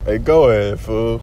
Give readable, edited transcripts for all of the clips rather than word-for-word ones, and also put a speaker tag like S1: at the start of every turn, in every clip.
S1: Hey, go ahead, fool.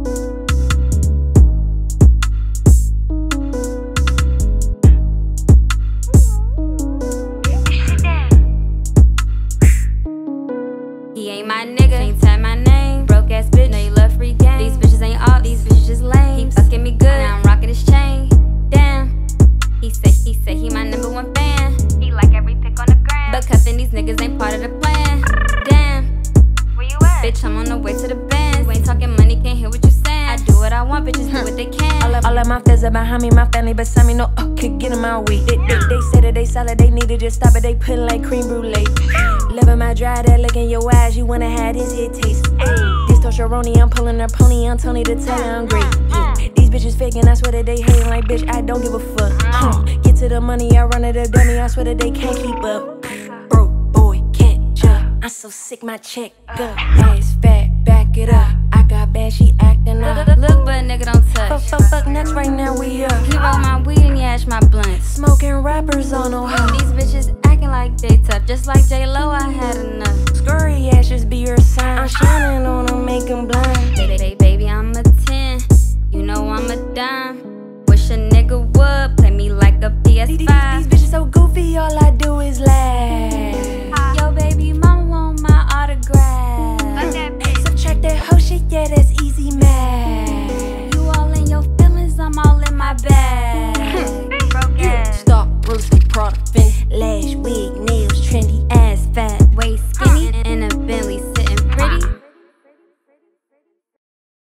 S2: He ain't my nigga, can't tell my name. Broke ass bitch, know you love free game. These bitches ain't all, these bitches just lame. He fucking me good, now I'm rocking his chain. Damn, he said he my #1 fan. He like every pic on the gram, but cuffing these niggas ain't part of the plan. Damn, where you at? Bitch, I'm on the way to the band. You ain't talking money, can't hear what you saying. I do what I want, bitches do what they can.
S3: All of my feds are behind me, my family beside me, no could get in my way. They say that they solid, they need to just stop it, they put like creme brulee. Living my dry, that look in your eyes, you wanna have this here taste. This Tosharoni, I'm pulling her pony, I'm Tony to tell you I'm great. These bitches faking, I swear that they hating like bitch, I don't give a fuck. Get to the money, I run it up, dummy, I swear that they can't keep up. Broke boy, catch up, I'm so sick, my check up. Ass fat, back it up, I got bad, she acting up.
S2: Look, but nigga don't touch.
S3: Fuck next, right now we up.
S2: He roll my weed and yash my blunt.
S3: Smoking rappers on no hoe.
S2: These bitches acting like they tough, just like J-Lo, I had enough.
S3: Scurry ass just be your sign. I'm shining on them, make them blind.
S2: Baby, I'm a 10, you know I'm a dime. Wish a nigga would play me like a PS5.